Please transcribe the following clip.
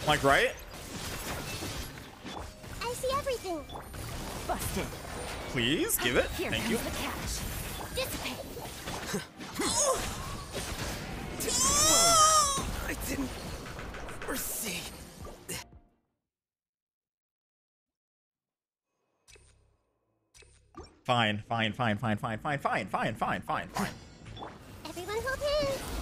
Like, right? I see everything. Busted. Please give it. Here Thank comes you. the cash. Dissipate. I didn't foresee. Fine. Everyone hold hands.